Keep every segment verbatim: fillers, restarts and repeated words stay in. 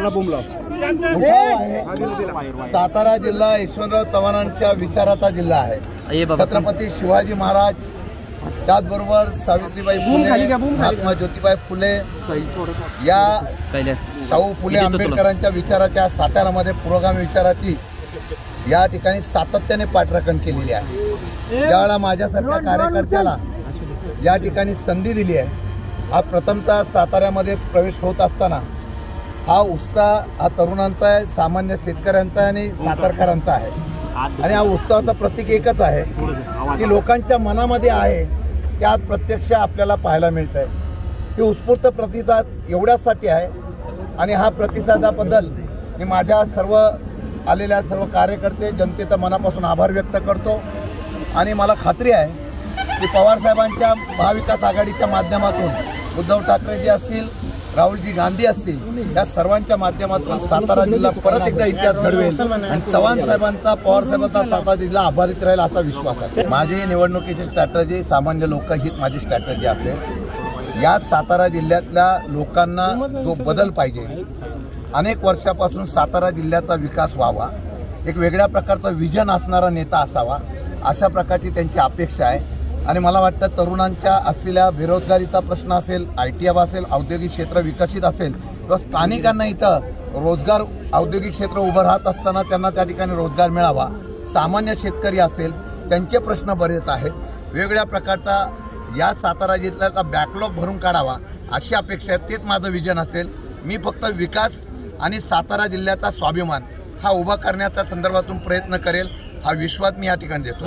सातारा जिल्हा यशवंतराव चव्हाणांच्या विचाराचा जिल्हा आहे। छत्रपती शिवाजी महाराज, त्याचबरोबर सावित्रीबाई फुले, महात्मा ज्योतिबा फुले या शाहू फुले आंबेडकरांच्या विचाराच्या साताऱ्यामध्ये पुरोगामी विचाराची या ठिकाणी सातत्याने पाठराखण केलेली आहे। ज्यावेळेला माझ्यासारख्या कार्यकर्त्याला या ठिकाणी संधी दिली आहे, हा प्रथमतः साताऱ्यामध्ये प्रवेश होत असताना हा उत्साह हा तरुणांचा आहे, सामान्य शेतकऱ्यांचा आहे आणि सातारकरांचा आहे। आणि हा उत्साहाचा प्रतीक एकच आहे की लोकांच्या मनामध्ये आहे त्यात प्रत्यक्ष आपल्याला पाहायला मिळत आहे। ही उत्स्फूर्त प्रतिसाद एवढ्यासाठी आहे आणि हा प्रतिसादाबद्दल मी माझ्या सर्व आलेल्या सर्व कार्यकर्ते जनतेचा मनापासून आभार व्यक्त करतो। आणि मला खात्री आहे की पवारसाहेबांच्या महाविकास आघाडीच्या माध्यमातून उद्धव ठाकरेजी असतील, राहुलजी गांधी असतील, या सर्वांच्या माध्यमातून सातारा जिल्हा परत एकदा इतिहास घडवेल आणि चव्हाण साहेबांचा, पवार साहेबांचा सातारा जिल्हा आभारित राहील असा विश्वास आहे। माझी निवडणुकीची स्ट्रॅटेजी सामान्य लोकहित माझी स्ट्रॅटेजी असेल। या सातारा जिल्ह्यातल्या लोकांना जो बदल पाहिजे, अनेक वर्षापासून सातारा जिल्ह्याचा विकास व्हावा, एक वेगळ्या प्रकारचा विजन असणारा नेता असावा, अशा प्रकारची त्यांची अपेक्षा आहे। आणि मला वाटतं तरुणांच्या असलेल्या बेरोजगारीचा प्रश्न असेल, आय टी आय असेल, औद्योगिक क्षेत्र विकसित असेल किंवा स्थानिकांना इथं रोजगार औद्योगिक क्षेत्र उभं राहत असताना त्यांना त्या ठिकाणी रोजगार मिळावा, सामान्य शेतकरी असेल त्यांचे प्रश्न बरेच आहेत। वेगवेगळ्या प्रकारचा या सातारा जिल्ह्याचा बॅकलॉग भरून काढावा अशी अपेक्षा आहे। तेच माझं विजन असेल। मी फक्त विकास आणि सातारा जिल्ह्याचा स्वाभिमान हा उभा करण्याच्या संदर्भातून प्रयत्न करेल, हा विश्वास मी या ठिकाणी देतो।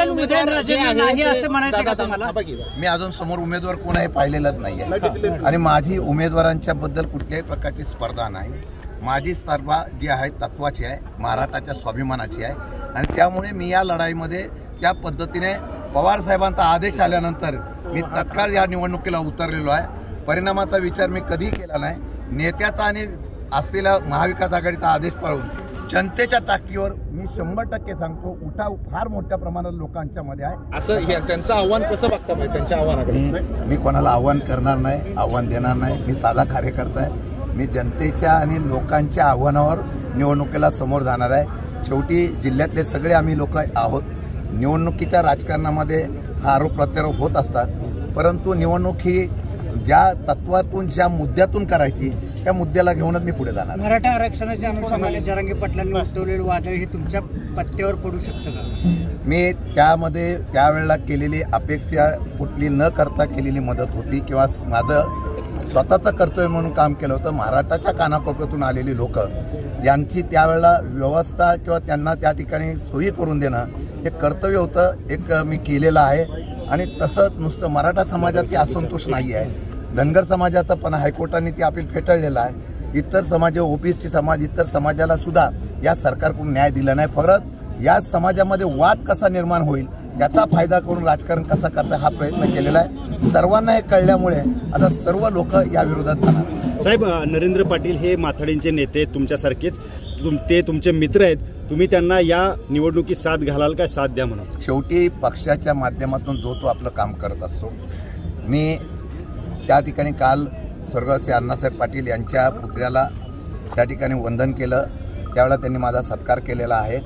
मी अजून समोर उमेदवार कोण आहे पाहिलेलंच नाही आहे आणि माझी उमेदवारांच्या बद्दल कुठल्याही प्रकारची स्पर्धा नाही। माझी स्पर्धा जी आहे तत्वाची आहे, महाराष्ट्राच्या स्वाभिमानाची आहे आणि त्यामुळे मी या लढाईमध्ये त्या पद्धतीने पवार साहेबांचा आदेश आल्यानंतर मी तत्काळ या निवडणुकीला उतरलेलो आहे। परिणामाचा विचार मी कधीही केला नाही। नेत्याचा आणि असलेला महाविकास आघाडीचा आदेश पाळून जनतेच्या ताकदीवर मी शंभर टक्के सांगतो उठाव फार मोठ्या प्रमाणात लोकांच्या मध्ये आहे। असं त्यांचं आव्हान कसं बघता पाहिजे? त्यांच्या आव्हानाकडे मी कोणाला आव्हान करणार नाही, आव्हान देणार नाही। मी साधा कार्यकर्ता आहे। मी जनतेच्या आणि लोकांच्या आव्हानावर निवडणुकीला समोर जाणार आहे। शेवटी जिल्ह्यातले सगळे आम्ही लोक आहोत। निवडणुकीच्या राजकारणामध्ये हा आरोप प्रत्यारोप होत असतात, परंतु निवडणूक ही ज्या तत्वातून ज्या मुद्द्यातून करायची त्या मुद्द्याला घेऊनच मी पुढे जाणार। मराठा आरक्षणाच्या अनुषंगाने जरांगे पाटलांनी उठवलेलं वादळ हे तुमच्या पत्त्यावर पडू शकतं का? मी त्यामध्ये त्यावेळेला केलेली अपेक्षा कुठली न करता केलेली मदत होती किंवा माझं स्वतःचं कर्तव्य म्हणून काम केलं होतं। महाराष्ट्राच्या कानाकोपऱ्यातून आलेली लोक यांची त्यावेळेला व्यवस्था किंवा त्यांना त्या ठिकाणी सोयी करून देणं हे कर्तव्य होतं, एक मी केलेलं आहे। आणि तसंच नुसतं मराठा समाजाची असंतोष नाही आहे, धनगर समाजाचा पण हायकोर्टाने ती अपील फेटाळलेला आहे। इतर समाज, ओबीसी समाज, इतर समाजाला सुद्धा या सरकारकडून न्याय दिला नाही। परत या समाजामध्ये वाद कसा निर्माण होईल त्याचा फायदा करून राजकारण कसं करता हा प्रयत्न केलेला आहे। सर्वांना हे कळल्यामुळे आता सर्व लोक या विरोधात जाणार। साहेब, नरेंद्र पाटील हे माथाडींचे नेते तुमच्यासारखेच, तुम ते तुमचे मित्र आहेत, तुम्ही त्यांना या निवडणुकीत साथ घालाल का, साथ द्या म्हणून? शेवटी पक्षाच्या माध्यमातून जो तो आपलं काम करत असतो। मी त्या ठिकाणी काल स्वर्गस्थ अण्णासाहेब पाटील यांच्या पुतळ्याला त्या ठिकाणी वंदन केलं, त्यावेळेला त्यांनी माझा सत्कार केलेला आहे।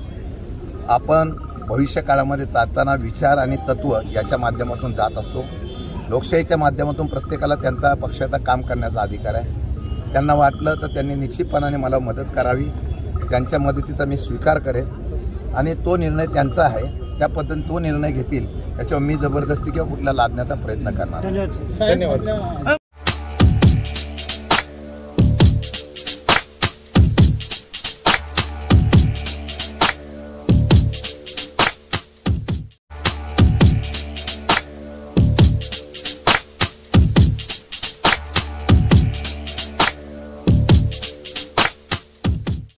आपण भविष्य काळामध्ये जाताना विचार आणि तत्व याच्या माध्यमातून जात असतो। लोकशाहीच्या माध्यमातून प्रत्येकाला त्यांचा पक्षाचा काम करण्याचा अधिकार आहे। त्यांना वाटलं तर त्यांनी निश्चितपणाने मला मदत करावी, त्यांच्या मदतीचा मी स्वीकार करेन आणि तो निर्णय त्यांचा आहे। त्या पद्धतीने तो निर्णय घेतील त्याच्यावर मी जबरदस्ती किंवा कुठला लादण्याचा प्रयत्न करणार। धन्यवाद।